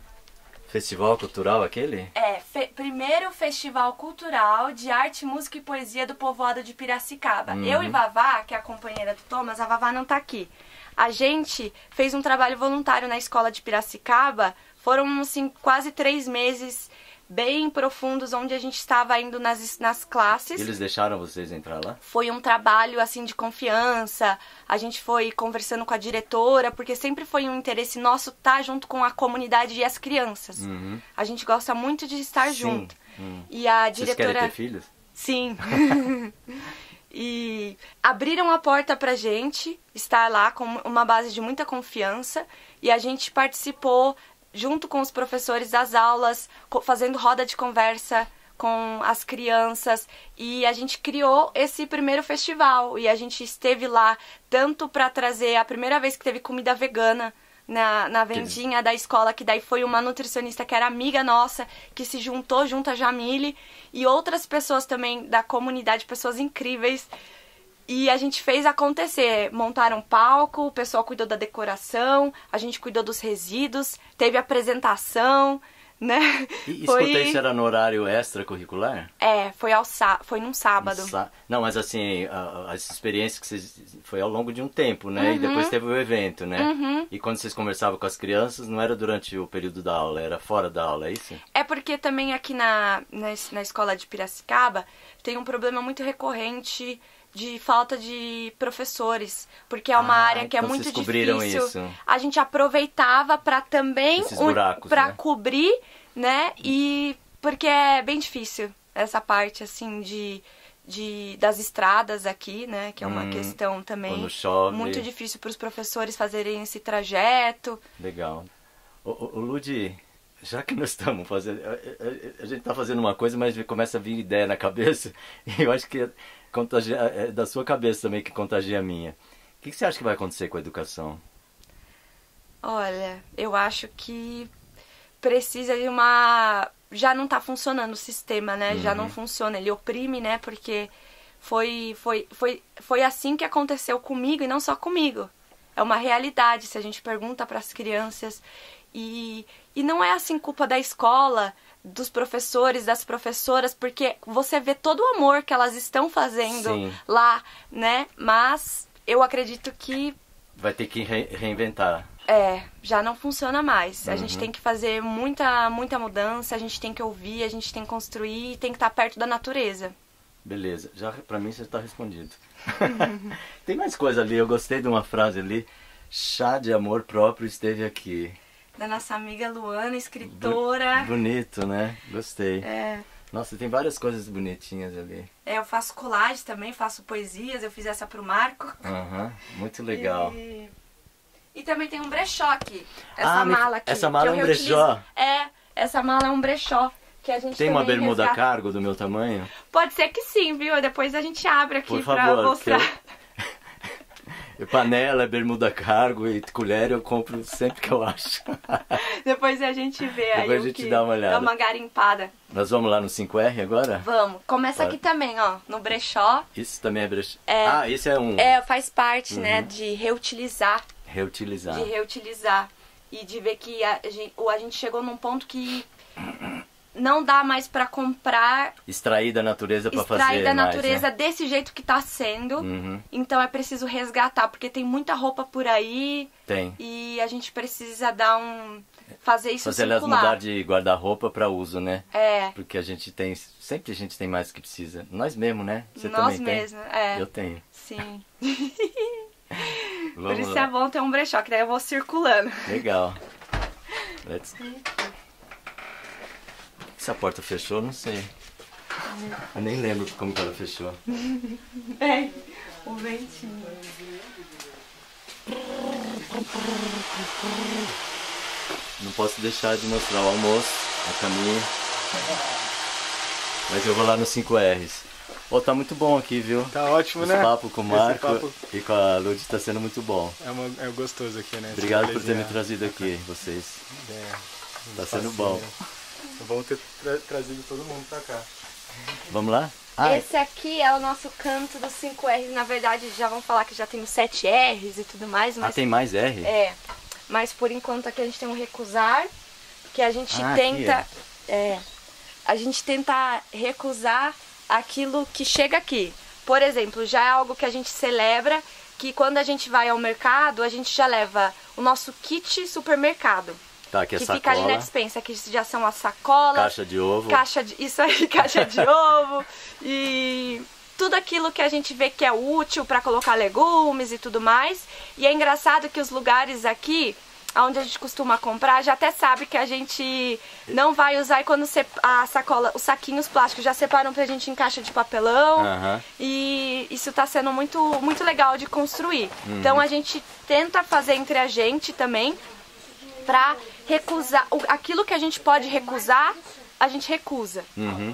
[SPEAKER 1] Festival cultural aquele?
[SPEAKER 4] Primeiro Festival Cultural de Arte, Música e Poesia do Povoado de Piracicaba. Eu e Vavá, que é a companheira do Thomas, a Vavá não tá aqui. A gente fez um trabalho voluntário na escola de Piracicaba. Foram, assim, quase 3 meses bem profundos, onde a gente estava indo nas classes.
[SPEAKER 1] Eles deixaram vocês entrar lá?
[SPEAKER 4] Foi um trabalho, assim, de confiança. A gente foi conversando com a diretora, porque sempre foi um interesse nosso estar junto com a comunidade e as crianças. A gente gosta muito de estar junto. E a diretora...
[SPEAKER 1] Vocês querem ter filhos?
[SPEAKER 4] Sim. E abriram a porta pra gente estar lá com uma base de muita confiança. E a gente participou junto com os professores das aulas, fazendo roda de conversa com as crianças, e a gente criou esse primeiro festival, e a gente esteve lá tanto para trazer a primeira vez que teve comida vegana na vendinha da escola, que daí foi uma nutricionista que era amiga nossa, que se juntou junto a Jamile, e outras pessoas também da comunidade, pessoas incríveis. E a gente fez acontecer, montaram um palco, o pessoal cuidou da decoração, a gente cuidou dos resíduos, teve apresentação, né?
[SPEAKER 1] E escuta, isso era no horário extracurricular?
[SPEAKER 4] Foi num sábado.
[SPEAKER 1] Não, mas assim, as experiências que vocês... Foi ao longo de um tempo, né? E depois teve o evento, né? E quando vocês conversavam com as crianças, não era durante o período da aula, era fora da aula, é isso? É
[SPEAKER 4] porque também aqui na escola de Piracicaba tem um problema muito recorrente de falta de professores, porque é uma área que
[SPEAKER 1] então
[SPEAKER 4] é muito
[SPEAKER 1] difícil. Isso.
[SPEAKER 4] A gente aproveitava para também para cobrir, né? E porque é bem difícil essa parte assim das estradas aqui, né? Que é uma questão também muito difícil para os professores fazerem esse trajeto.
[SPEAKER 1] Legal. O Ludi, já que nós estamos fazendo, a gente está fazendo uma coisa, mas começa a vir ideia na cabeça, e eu acho que é da sua cabeça também que contagia a minha. O que você acha que vai acontecer com a educação?
[SPEAKER 4] Olha, eu acho que precisa de uma... Já não está funcionando o sistema, né? Já não funciona, ele oprime, né? Porque foi assim que aconteceu comigo e não só comigo. É uma realidade, se a gente pergunta para as crianças. E não é assim culpa da escola, dos professores, das professoras, porque você vê todo o amor que elas estão fazendo lá, né? Mas eu acredito que...
[SPEAKER 1] Vai ter que reinventar.
[SPEAKER 4] Já não funciona mais. A gente tem que fazer muita mudança, a gente tem que ouvir, a gente tem que construir e tem que estar perto da natureza.
[SPEAKER 1] Beleza, já pra mim você está respondido. Tem mais coisa ali, eu gostei de uma frase ali. Chá de amor próprio esteve aqui.
[SPEAKER 4] Da nossa amiga Luana, escritora.
[SPEAKER 1] Bonito, né? Gostei. Nossa, tem várias coisas bonitinhas ali.
[SPEAKER 4] Eu faço collage também, faço poesias, eu fiz essa pro Marco.
[SPEAKER 1] Muito legal.
[SPEAKER 4] E também tem um brechó aqui. Essa mala aqui.
[SPEAKER 1] Essa mala é um brechó?
[SPEAKER 4] Essa mala é um brechó que a gente
[SPEAKER 1] Tem uma
[SPEAKER 4] também
[SPEAKER 1] bermuda
[SPEAKER 4] resgata.
[SPEAKER 1] cargo do meu tamanho?
[SPEAKER 4] Pode ser que sim, viu? Depois a gente abre aqui
[SPEAKER 1] Por
[SPEAKER 4] pra
[SPEAKER 1] favor,
[SPEAKER 4] mostrar.
[SPEAKER 1] Panela, bermuda cargo e colher eu compro sempre que eu acho.
[SPEAKER 4] Depois a gente vê aí
[SPEAKER 1] Depois a
[SPEAKER 4] o
[SPEAKER 1] gente
[SPEAKER 4] que
[SPEAKER 1] dá uma olhada.
[SPEAKER 4] dá uma garimpada.
[SPEAKER 1] Nós vamos lá no 5R agora?
[SPEAKER 4] Vamos. Começa
[SPEAKER 1] Bora.
[SPEAKER 4] aqui também, ó, no brechó.
[SPEAKER 1] Isso também é brechó.
[SPEAKER 4] É.
[SPEAKER 1] Ah, esse é um.
[SPEAKER 4] Faz parte, né, de reutilizar.
[SPEAKER 1] Reutilizar.
[SPEAKER 4] De reutilizar. E de ver que a gente chegou num ponto que não dá mais pra comprar,
[SPEAKER 1] Extrair da natureza pra fazer
[SPEAKER 4] extrair da
[SPEAKER 1] mais,
[SPEAKER 4] natureza
[SPEAKER 1] né?
[SPEAKER 4] desse jeito que tá sendo.
[SPEAKER 1] Uhum.
[SPEAKER 4] Então é preciso resgatar, porque tem muita roupa por aí
[SPEAKER 1] Tem.
[SPEAKER 4] e a gente precisa dar fazer isso
[SPEAKER 1] Fazer elas
[SPEAKER 4] circular.
[SPEAKER 1] mudar de guarda-roupa pra uso, né?
[SPEAKER 4] É,
[SPEAKER 1] Porque a gente tem. Sempre a gente tem mais do que precisa. Nós mesmo, né? Você
[SPEAKER 4] nós
[SPEAKER 1] também
[SPEAKER 4] mesmos, é.
[SPEAKER 1] Eu tenho.
[SPEAKER 4] Sim. Por
[SPEAKER 1] Vamos
[SPEAKER 4] isso
[SPEAKER 1] lá.
[SPEAKER 4] é bom ter um brechó, que daí eu vou circulando.
[SPEAKER 1] Legal. Let's... Se a porta fechou, não sei. Eu nem lembro como que ela fechou.
[SPEAKER 4] É, o ventinho.
[SPEAKER 1] Não posso deixar de mostrar o almoço, a caminho. Mas eu vou lá no 5Rs. Ô, tá muito bom aqui, viu?
[SPEAKER 2] Tá ótimo,
[SPEAKER 1] Esse
[SPEAKER 2] né?
[SPEAKER 1] papo com o
[SPEAKER 2] Esse
[SPEAKER 1] Marco
[SPEAKER 2] papo
[SPEAKER 1] e com a Lud tá sendo muito bom.
[SPEAKER 2] é gostoso aqui, né?
[SPEAKER 1] Obrigado por ter me trazido aqui, vocês. Tá sendo bom.
[SPEAKER 2] Vamos ter trazido todo mundo pra cá.
[SPEAKER 1] Vamos lá? Ah,
[SPEAKER 4] Esse aqui é o nosso canto dos 5Rs. Na verdade, já vão falar que já tem os 7Rs e tudo mais, mas
[SPEAKER 1] tem mais R?
[SPEAKER 4] é. Mas por enquanto aqui a gente tem um recusar, que a gente
[SPEAKER 1] Ah,
[SPEAKER 4] tenta.
[SPEAKER 1] aqui,
[SPEAKER 4] A gente tenta recusar aquilo que chega aqui. Por exemplo, já é algo que a gente celebra, que quando a gente vai ao mercado, a gente já leva o nosso kit supermercado.
[SPEAKER 1] Tá, aqui é
[SPEAKER 4] Que
[SPEAKER 1] sacola,
[SPEAKER 4] fica ali na despensa, que já são as sacolas,
[SPEAKER 1] caixa de ovo.
[SPEAKER 4] isso aí, caixa de ovo e tudo aquilo que a gente vê que é útil para colocar legumes e tudo mais. E é engraçado que os lugares aqui, onde a gente costuma comprar, já até sabe que a gente não vai usar, e quando a sacola, os saquinhos plásticos já separam pra gente em caixa de papelão.
[SPEAKER 1] Aham.
[SPEAKER 4] E isso tá sendo muito, muito legal de construir. Então a gente tenta fazer entre a gente também pra recusar aquilo que a gente pode recusar, a gente recusa.
[SPEAKER 1] Uhum.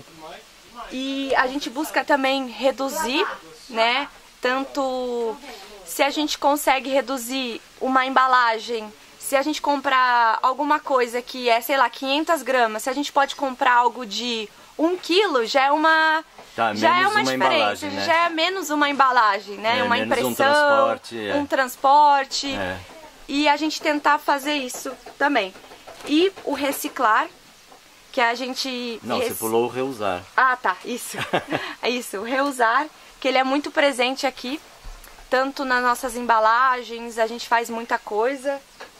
[SPEAKER 4] E a gente busca também reduzir, né? Tanto se a gente consegue reduzir uma embalagem, se a gente comprar alguma coisa que é, sei lá, 500 gramas, se a gente pode comprar algo de 1 quilo, já é uma,
[SPEAKER 1] Tá,
[SPEAKER 4] já é
[SPEAKER 1] menos
[SPEAKER 4] uma
[SPEAKER 1] uma
[SPEAKER 4] diferença,
[SPEAKER 1] embalagem, né?
[SPEAKER 4] já é menos uma embalagem, né?
[SPEAKER 1] É,
[SPEAKER 4] uma
[SPEAKER 1] menos um
[SPEAKER 4] impressão,
[SPEAKER 1] transporte,
[SPEAKER 4] um transporte.
[SPEAKER 1] É.
[SPEAKER 4] E a gente tentar fazer isso também. E o reciclar, que a gente...
[SPEAKER 1] Não, você pulou o reusar.
[SPEAKER 4] Ah, tá, isso. É isso, o reusar, que ele é muito presente aqui, tanto nas nossas embalagens, a gente faz muita coisa.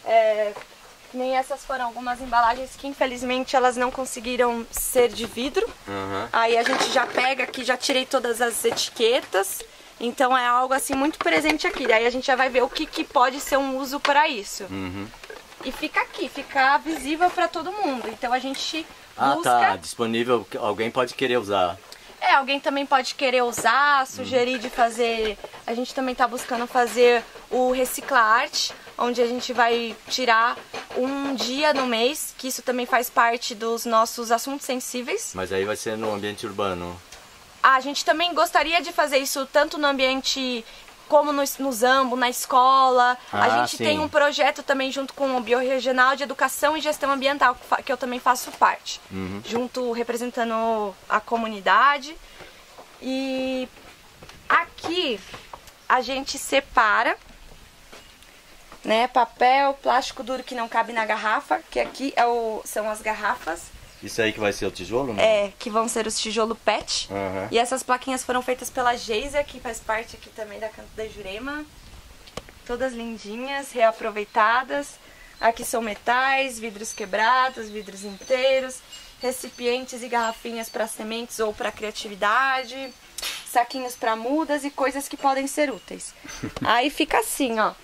[SPEAKER 4] Nem essas foram algumas embalagens que infelizmente elas não conseguiram ser de vidro.
[SPEAKER 1] Uhum.
[SPEAKER 4] Aí a gente já pega aqui, já tirei todas as etiquetas. Então é algo assim muito presente aqui. Daí a gente já vai ver o que pode ser um uso para isso.
[SPEAKER 1] Uhum.
[SPEAKER 4] E fica aqui, fica visível para todo mundo. Então a gente busca...
[SPEAKER 1] tá, disponível, alguém pode querer usar.
[SPEAKER 4] Alguém também pode querer usar, sugerir de fazer. A gente também tá buscando fazer o Reciclarte, onde a gente vai tirar um dia no mês, que isso também faz parte dos nossos assuntos sensíveis.
[SPEAKER 1] Mas aí vai ser no ambiente urbano.
[SPEAKER 4] A gente também gostaria de fazer isso tanto no ambiente como no Zambo, na escola. A gente
[SPEAKER 1] sim.
[SPEAKER 4] tem um projeto também junto com o Biorregional de Educação e Gestão Ambiental, que eu também faço parte. Junto, representando a comunidade. E aqui a gente separa, né, papel, plástico duro que não cabe na garrafa, que aqui são as garrafas.
[SPEAKER 1] Isso aí que vai ser o tijolo, né?
[SPEAKER 4] Que vão ser os tijolo PET.
[SPEAKER 1] Uhum.
[SPEAKER 4] E essas plaquinhas foram feitas pela Geisa, que faz parte aqui também da Canto da Jurema. Todas lindinhas, reaproveitadas. Aqui são metais, vidros quebrados, vidros inteiros, recipientes e garrafinhas para sementes ou para criatividade, saquinhos para mudas e coisas que podem ser úteis. Aí fica assim, ó.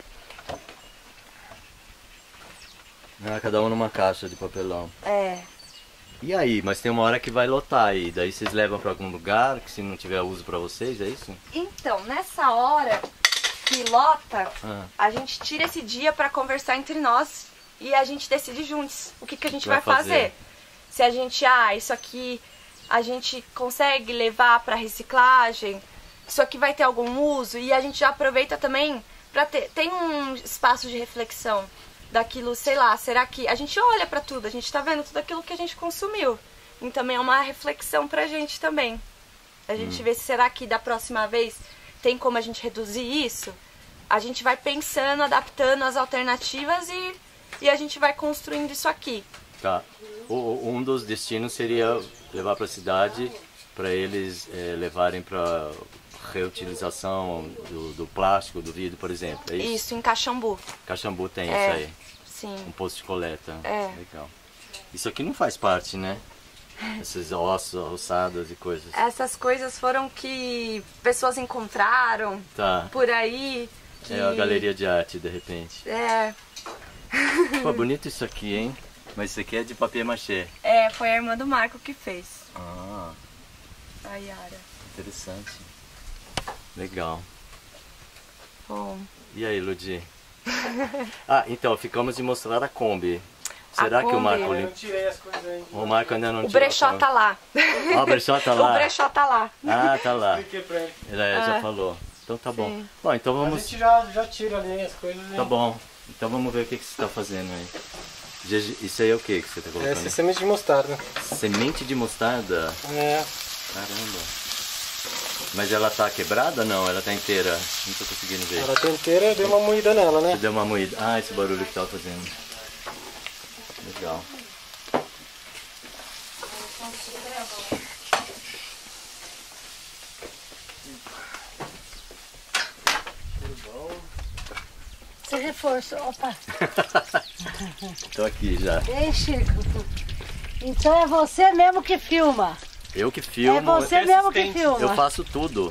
[SPEAKER 1] Cada um numa caixa de papelão.
[SPEAKER 4] É.
[SPEAKER 1] E aí, mas tem uma hora que vai lotar aí, daí vocês levam pra algum lugar, que se não tiver uso pra vocês, é isso?
[SPEAKER 4] Então, nessa hora que lota, a gente tira esse dia pra conversar entre nós e a gente decide juntos o que a gente vai fazer. se a gente, isso aqui a gente consegue levar para reciclagem, isso aqui vai ter algum uso, e a gente já aproveita também para tem um espaço de reflexão daquilo, sei lá, será que a gente olha para tudo, a gente tá vendo tudo aquilo que a gente consumiu, e também é uma reflexão pra gente também. A gente vê se será que da próxima vez tem como a gente reduzir isso. A gente vai pensando, adaptando as alternativas e a gente vai construindo isso aqui.
[SPEAKER 1] Tá. Um dos destinos seria levar para a cidade, para eles levarem para reutilização do plástico, do vidro, por exemplo. É isso?
[SPEAKER 4] Isso, em Caxambu.
[SPEAKER 1] Caxambu tem isso aí.
[SPEAKER 4] Sim.
[SPEAKER 1] Um posto de coleta.
[SPEAKER 4] É.
[SPEAKER 1] Legal. Isso aqui não faz parte, né? Esses ossos, ossadas e coisas.
[SPEAKER 4] Essas coisas foram que pessoas encontraram por aí. Que...
[SPEAKER 1] É a galeria de arte, de repente.
[SPEAKER 4] É.
[SPEAKER 1] Pô, bonito isso aqui, hein? Mas isso aqui é de papier machê.
[SPEAKER 4] É, foi a irmã do Marco que fez.
[SPEAKER 1] Ah.
[SPEAKER 4] A Yara.
[SPEAKER 1] Interessante. Legal.
[SPEAKER 4] Bom.
[SPEAKER 1] E aí, Ludi? Então, ficamos de mostrar a Kombi. Será que o
[SPEAKER 4] Kombi.
[SPEAKER 1] Marco...
[SPEAKER 2] Eu não tirei as coisas aí.
[SPEAKER 1] O Marco ainda não
[SPEAKER 4] O
[SPEAKER 1] tirou.
[SPEAKER 4] brechó tá lá.
[SPEAKER 1] Ah, o brechó tá lá?
[SPEAKER 4] O brechó tá lá.
[SPEAKER 1] Ah, tá lá.
[SPEAKER 2] Expliquei pra ele.
[SPEAKER 1] Ele já falou. Então tá bom.
[SPEAKER 4] Sim.
[SPEAKER 1] Bom, então
[SPEAKER 2] A
[SPEAKER 1] vamos...
[SPEAKER 2] gente já tira ali as coisas.
[SPEAKER 1] Tá bom. Então vamos ver o que você está fazendo aí. Isso aí é o que você está colocando?
[SPEAKER 2] Essa é semente de mostarda.
[SPEAKER 1] Semente de mostarda?
[SPEAKER 2] É.
[SPEAKER 1] Caramba. Mas ela tá quebrada ou não? Ela tá inteira? Não tô conseguindo ver.
[SPEAKER 2] Ela tá inteira, deu uma moída nela, né?
[SPEAKER 1] Você deu uma moída. Ah, esse barulho que tava fazendo. Legal.
[SPEAKER 3] Você reforçou. Opa.
[SPEAKER 1] Tô aqui já.
[SPEAKER 3] Ei, Chico. Então é você mesmo que filma.
[SPEAKER 1] Eu que filmo.
[SPEAKER 3] É você mesmo que filma.
[SPEAKER 1] Eu faço tudo.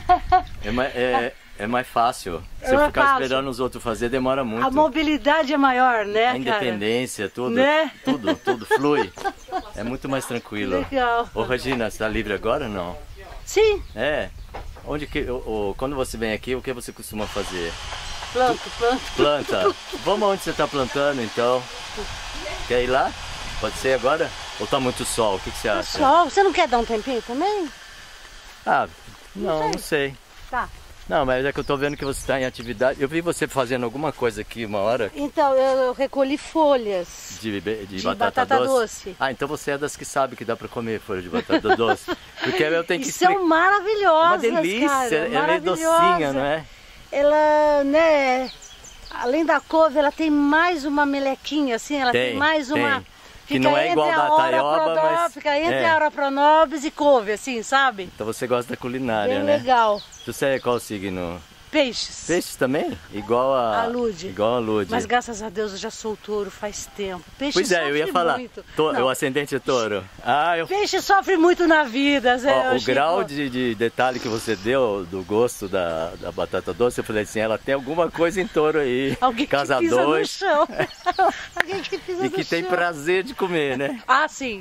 [SPEAKER 1] É mais fácil. Se eu
[SPEAKER 3] É
[SPEAKER 1] ficar
[SPEAKER 3] fácil.
[SPEAKER 1] esperando os outros fazer, demora muito.
[SPEAKER 3] A mobilidade é maior, né,
[SPEAKER 1] A independência, tudo,
[SPEAKER 3] Né?
[SPEAKER 1] tudo flui. É muito mais tranquilo.
[SPEAKER 3] Legal.
[SPEAKER 1] Ô Regina, você tá livre agora ou não?
[SPEAKER 3] Sim,
[SPEAKER 1] É. Onde que, quando você vem aqui, o que você costuma fazer?
[SPEAKER 3] planto.
[SPEAKER 1] Planta. Vamos onde você está plantando então? Quer ir lá? Pode ser agora? Ou tá muito sol? O que você acha?
[SPEAKER 3] Sol, você não quer dar um tempinho também?
[SPEAKER 1] Ah, não sei.
[SPEAKER 3] Tá.
[SPEAKER 1] Não, mas é que eu tô vendo que você está em atividade. Eu vi você fazendo alguma coisa aqui uma hora
[SPEAKER 3] Então, eu recolhi folhas
[SPEAKER 1] de
[SPEAKER 3] de
[SPEAKER 1] batata doce. Ah, então você é das que sabe que dá para comer folha de batata doce. Porque eu tenho que
[SPEAKER 3] E são
[SPEAKER 1] explicar.
[SPEAKER 3] maravilhosas,
[SPEAKER 1] Uma delícia,
[SPEAKER 3] cara,
[SPEAKER 1] é meio
[SPEAKER 3] maravilhosa.
[SPEAKER 1] docinha, não é?
[SPEAKER 3] Ela, né, além da couve, ela tem mais uma melequinha, assim, ela tem mais uma...
[SPEAKER 1] Que não é igual da taioba, mas...
[SPEAKER 3] Fica entre a Ora Pronobis e couve, assim, sabe?
[SPEAKER 1] Então você gosta da culinária,
[SPEAKER 3] Bem
[SPEAKER 1] né?
[SPEAKER 3] legal.
[SPEAKER 1] Você é qual signo?
[SPEAKER 3] Peixes.
[SPEAKER 1] Peixes também? Igual a
[SPEAKER 3] Lude.
[SPEAKER 1] Igual a Lude.
[SPEAKER 3] Mas graças a Deus eu já sou touro faz tempo. Peixe
[SPEAKER 1] Pois é, eu ia
[SPEAKER 3] sofre
[SPEAKER 1] falar.
[SPEAKER 3] muito.
[SPEAKER 1] O ascendente é touro.
[SPEAKER 3] Peixe sofre muito na vida, Zé.
[SPEAKER 1] Ó, o grau de detalhe que você deu do gosto da batata doce, eu falei assim, ela tem alguma coisa em touro aí.
[SPEAKER 3] Alguém que pisa no chão. Alguém que pisa
[SPEAKER 1] E que tem prazer de comer, né?
[SPEAKER 3] Ah, sim.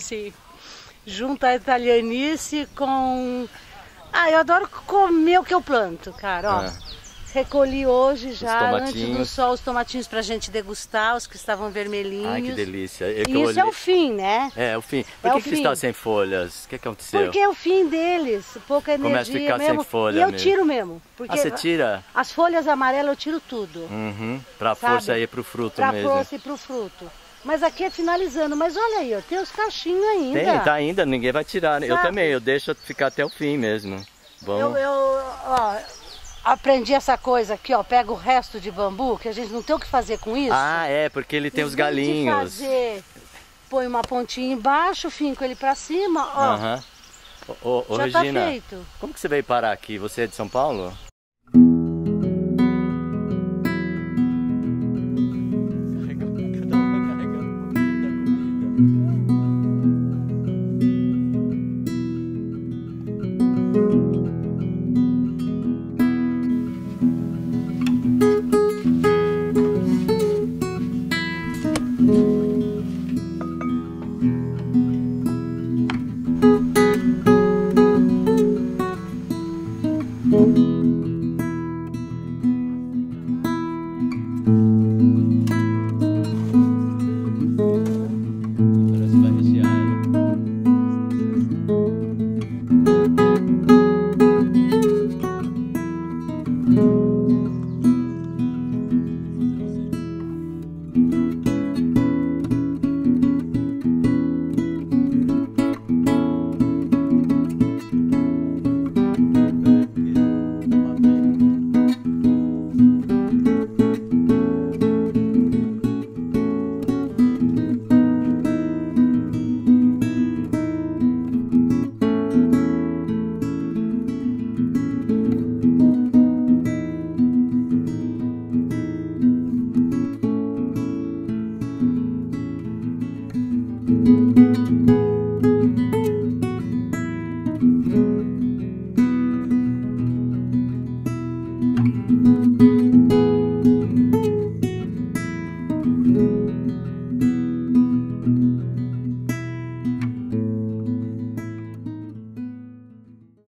[SPEAKER 3] Junta a italianice com... eu adoro comer o que eu planto, cara, ó. Recolhi hoje já, antes do sol, os tomatinhos pra gente degustar, os que estavam vermelhinhos.
[SPEAKER 1] Ai, que delícia.
[SPEAKER 3] Isso é o fim, né?
[SPEAKER 1] É, o fim. Por que está sem folhas? O que aconteceu?
[SPEAKER 3] Porque é o fim deles, pouca energia
[SPEAKER 1] Começa a ficar
[SPEAKER 3] mesmo.
[SPEAKER 1] sem folha
[SPEAKER 3] e eu
[SPEAKER 1] mesmo.
[SPEAKER 3] tiro mesmo. Porque
[SPEAKER 1] você tira?
[SPEAKER 3] As folhas amarelas eu tiro tudo.
[SPEAKER 1] Uhum, pra força ir pro fruto mesmo.
[SPEAKER 3] Pra força ir pro fruto. Mas aqui é finalizando, mas olha aí, ó, tem os cachinhos ainda.
[SPEAKER 1] Tá ainda, ninguém vai tirar, né? Eu também, eu deixo ficar até o fim mesmo. Bom.
[SPEAKER 3] Ó, aprendi essa coisa aqui, ó, pega o resto de bambu, que a gente não tem o que fazer com isso.
[SPEAKER 1] Ah, é, porque ele tem os galinhos.
[SPEAKER 3] Põe uma pontinha embaixo, finco ele pra cima, ó. Já
[SPEAKER 1] Regina,
[SPEAKER 3] tá feito.
[SPEAKER 1] Como que você veio parar aqui? Você é de São Paulo? Música